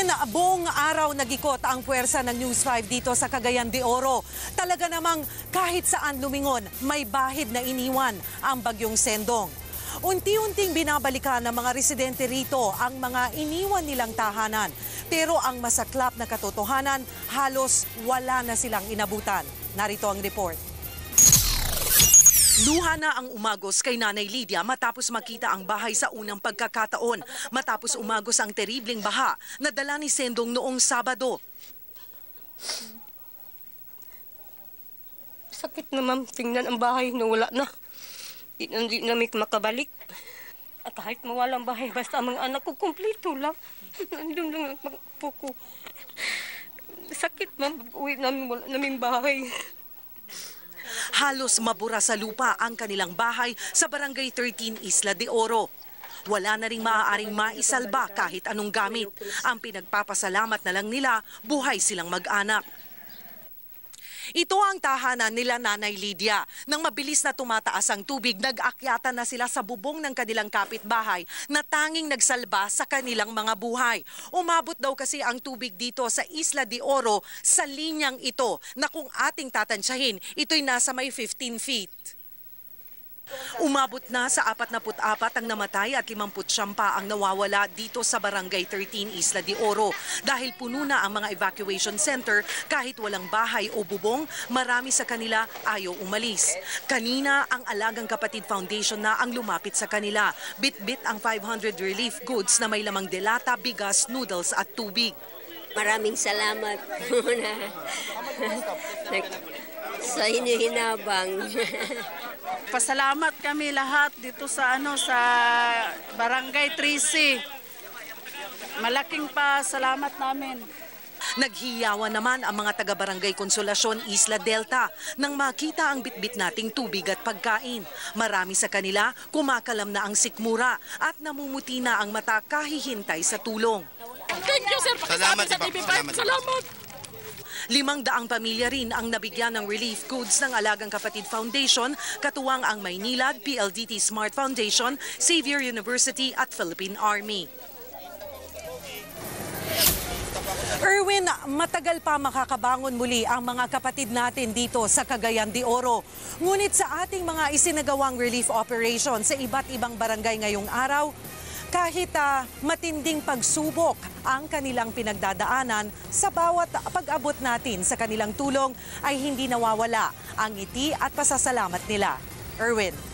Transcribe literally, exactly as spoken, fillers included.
Erwin, buong araw nagikot ang puwersa ng News five dito sa Cagayan de Oro. Talaga namang kahit saan lumingon, may bahid na iniwan ang bagyong Sendong. Unti-unting binabalikan ng mga residente rito ang mga iniwan nilang tahanan. Pero ang masaklap na katotohanan, halos wala na silang inabutan. Narito ang report. Luha na ang umagos kay Nanay Lydia matapos makita ang bahay sa unang pagkakataon. Matapos umagos ang terribleng baha na dala ni Sendong noong Sabado. Sakit naman tingnan ang bahay na wala na. Di na, di na may makabalik. At kahit mawala ang bahay, basta ang mga anak ko kumpleto lang. Nandun lang ang pagpo ko. Sakit man, pag-uwi namin, wala namin bahay. Halos mabura sa lupa ang kanilang bahay sa Barangay thirteen Isla de Oro. Wala na ring maaaring maisalba kahit anong gamit. Ang pinagpapasalamat na lang nila, buhay silang mag-anak. Ito ang tahanan nila Nanay Lydia. Nang mabilis na tumataas ang tubig, nag-akyatan na sila sa bubong ng kanilang kapitbahay na tanging nagsalba sa kanilang mga buhay. Umabot daw kasi ang tubig dito sa Isla de Oro sa linyang ito na kung ating tatansyahin, ito'y nasa may fifteen feet. Umabot na sa apat na apat ang namatay at limampu't siyam pa ang nawawala dito sa Barangay thirteen Isla de Oro. Dahil puno na ang mga evacuation center, kahit walang bahay o bubong, marami sa kanila ayaw umalis. Kanina, ang Alagang Kapatid Foundation na ang lumapit sa kanila. Bit-bit ang five hundred relief goods na may lamang delata, bigas, noodles at tubig. Maraming salamat na sa hinihinabang. Pasalamat kami lahat dito sa ano sa Barangay three C. Malaking pasalamat namin. Naghiyawan naman ang mga taga-Barangay Konsolasyon Isla Delta nang makita ang bitbit nating tubig at pagkain. Marami sa kanila kumakalam na ang sikmura at namumuti na ang mata kahihintay sa tulong. Thank you, sir. Salamat, sa T V five. Salamat. Limang daang pamilya rin ang nabigyan ng relief goods ng Alagang Kapatid Foundation, katuwang ang Maynilad, P L D T Smart Foundation, Xavier University at Philippine Army. Erwin, matagal pa makakabangon muli ang mga kapatid natin dito sa Cagayan de Oro. Ngunit sa ating mga isinagawang relief operation sa iba't ibang barangay ngayong araw, kahit uh, matinding pagsubok ang kanilang pinagdadaanan, sa bawat pag-abot natin sa kanilang tulong ay hindi nawawala ang ngiti at pasasalamat nila. Erwin.